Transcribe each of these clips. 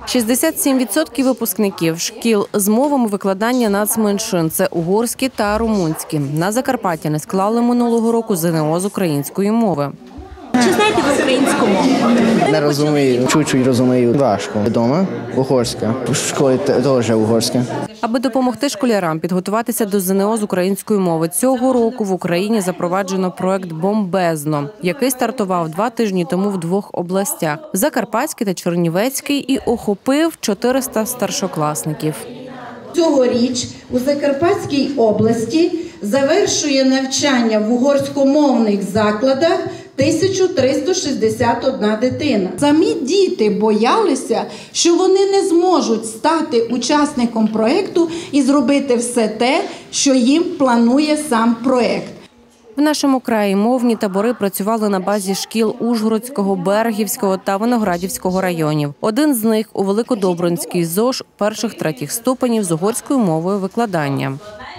67% випускників шкіл з мовами викладання нацменшин – це угорські та румунські. На Закарпатті не склали минулого року ЗНО з української мови. Чи знаєте ви українську мову? Не розумію, чуть-чуть розумію. Важко. Вдома угорська, в школі теж угорська. Аби допомогти школярам підготуватися до ЗНО з української мови, цього року в Україні запроваджено проект «Бомбезно», який стартував 2 тижні тому в 2 областях – Закарпатській та Чернівецькій, і охопив 400 старшокласників. Цьогоріч у Закарпатській області завершує навчання в угорськомовних закладах 1361 дитина. Самі діти боялися, що вони не зможуть стати учасником проєкту і зробити все те, що їм планує сам проєкт. В нашому краї мовні табори працювали на базі шкіл Ужгородського, Берегівського та Виноградівського районів. Один з них у Великодобринській ЗОШ перших-третіх ступенів з угорською мовою викладання.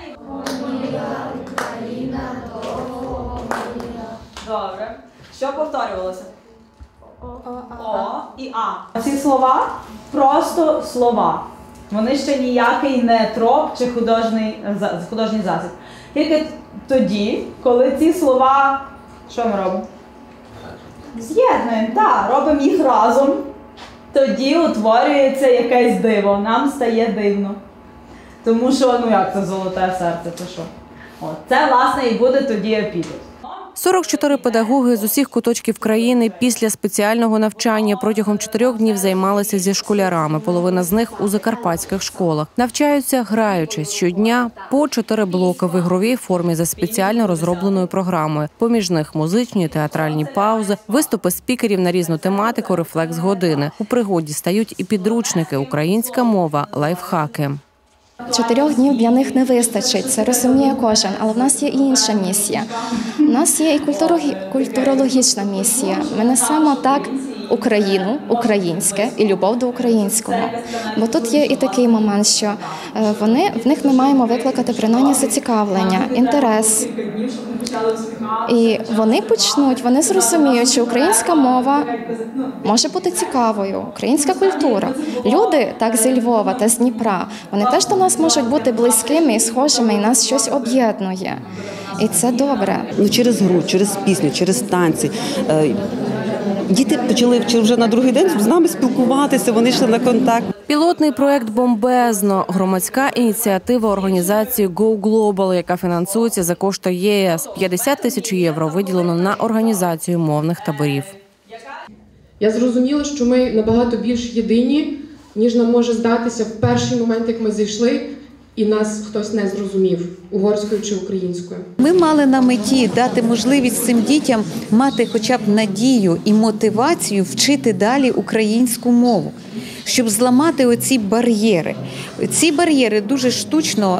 Добре. Що повторювалося? О і А. Ці слова просто слова. Вони ще ніякий не троп чи художній засіб. Тільки тоді, коли ці слова, що ми робимо? З'єднуємо, так, робимо їх разом. Тоді утворюється якесь диво, нам стає дивно. Тому що, ну як це золоте серце, це що? От, це, власне, і буде тоді епітет. 44 педагоги з усіх куточків країни після спеціального навчання протягом 4 днів займалися зі школярами. Половина з них у закарпатських школах. Навчаються граючись щодня по 4 блоки в ігровій формі за спеціально розробленою програмою. Поміж них музичні, театральні паузи, виступи спікерів на різну тематику, рефлекс години. У пригоді стають і підручники, українська мова, лайфхаки. 4 днів для них не вистачить, це розуміє кожен, але в нас є і інша місія. У нас є і культурологічна місія. Ми несемо так Україну, українське і любов до українського. Бо тут є і такий момент, що в них ми маємо викликати принаймні зацікавлення, інтерес. І вони зрозуміють, що українська мова може бути цікавою, українська культура. Люди так зі Львова та з Дніпра, вони теж до нас можуть бути близькими і схожими, і нас щось об'єднує. І це добре. Через гру, через пісню, через танці. Діти почали вже на другий день з нами спілкуватися, вони йшли на контакт. Пілотний проект «Бомбезно» – громадська ініціатива організації Go Global, яка фінансується за кошти ЄС. 50 тисяч євро виділено на організацію мовних таборів. Я зрозуміла, що ми набагато більш єдині, ніж нам може здатися в перший момент, як ми зайшли, і нас хтось не зрозумів угорською чи українською. Ми мали на меті дати можливість цим дітям мати хоча б надію і мотивацію вчити далі українську мову, щоб зламати оці бар'єри. Ці бар'єри дуже штучно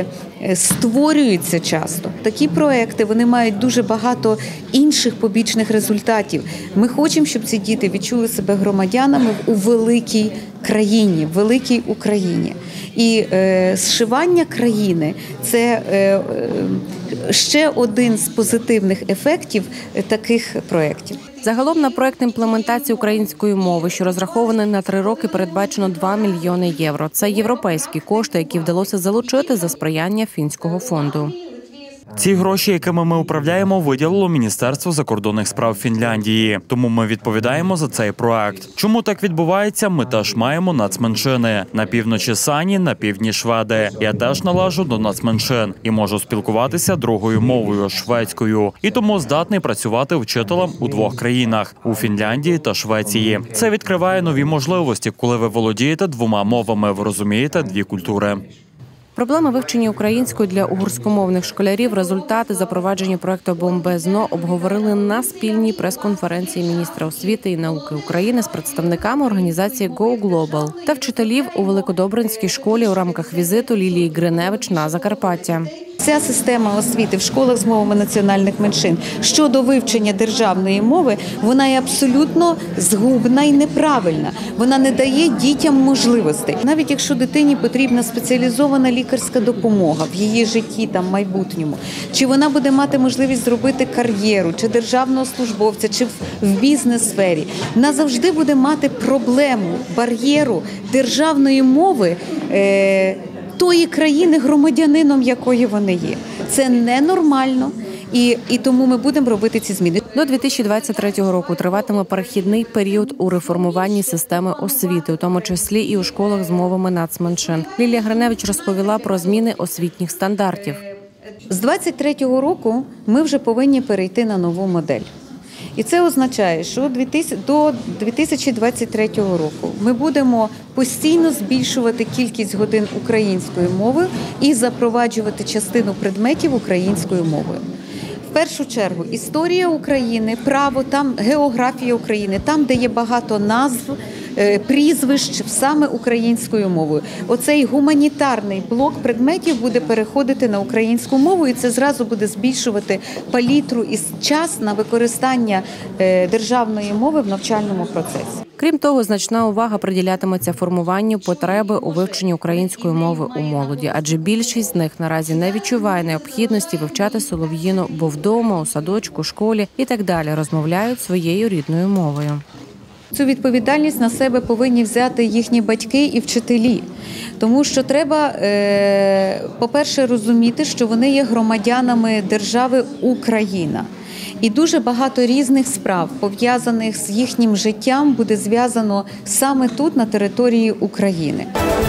створюються часто. Такі проекти, вони мають дуже багато інших побічних результатів. Ми хочемо, щоб ці діти відчули себе громадянами у великій країні, в великій Україні. І зшивання країни – це ще один з позитивних ефектів таких проєктів. Загалом на проєкт імплементації української мови, що розрахований на 3 роки, передбачено 2 мільйони євро. Це європейські кошти, які вдалося залучити за сприяння Фінського фонду. Ці гроші, якими ми управляємо, виділило Міністерство закордонних справ Фінляндії. Тому ми відповідаємо за цей проект. Чому так відбувається? Ми теж маємо нацменшини. На півночі сані, на півдні шведи. Я теж належу до нацменшин і можу спілкуватися другою мовою – шведською. І тому здатний працювати вчителем у 2 країнах – у Фінляндії та Швеції. Це відкриває нові можливості, коли ви володієте 2 мовами, ви розумієте 2 культури. Проблеми вивчення української для угорськомовних школярів, результати запровадження проекту «Бомбезно» обговорили на спільній прес-конференції міністра освіти і науки України з представниками організації Go Global та вчителів у Великодобринській школі у рамках візиту Лілії Гриневич на Закарпаття. Вся система освіти в школах з мовами національних меншин щодо вивчення державної мови, вона є абсолютно згубна і неправильна. Вона не дає дітям можливостей. Навіть якщо дитині потрібна спеціалізована лікарська допомога в її житті, там, майбутньому, чи вона буде мати можливість зробити кар'єру, чи державного службовця, чи в бізнес-сфері, вона завжди буде мати проблему, бар'єру державної мови тої країни, громадянином якої вони є. Це ненормально, і тому ми будемо робити ці зміни. До 2023 року триватиме перехідний період у реформуванні системи освіти, у тому числі і у школах з мовами нацменшин. Лілія Гриневич розповіла про зміни освітніх стандартів. З 2023 року ми вже повинні перейти на нову модель. І це означає, що до 2023 року ми будемо постійно збільшувати кількість годин української мови і запроваджувати частину предметів українською мовою. В першу чергу історія України, право, там географія України, там, де є багато назв, прізвищ саме українською мовою. Оцей гуманітарний блок предметів буде переходити на українську мову, і це зразу буде збільшувати палітру і час на використання державної мови в навчальному процесі. Крім того, значна увага приділятиметься формуванню потреби у вивченні української мови у молоді, адже більшість з них наразі не відчуває необхідності вивчати солов'їну, бо вдома, у садочку, школі і так далі розмовляють своєю рідною мовою. Цю відповідальність на себе повинні взяти їхні батьки і вчителі. Тому що треба, по-перше, розуміти, що вони є громадянами держави Україна. І дуже багато різних справ, пов'язаних з їхнім життям, буде зв'язано саме тут, на території України.